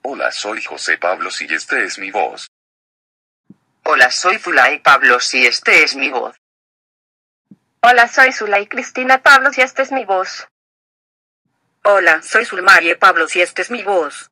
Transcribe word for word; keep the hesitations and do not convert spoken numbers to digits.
Hola, soy José Pablos y este es mi voz. Hola, soy Zulay Pablos y este es mi voz. Hola, soy Zulay Cristina Pablos y esta es mi voz. Hola, soy Zulmarie Pablos y esta es mi voz.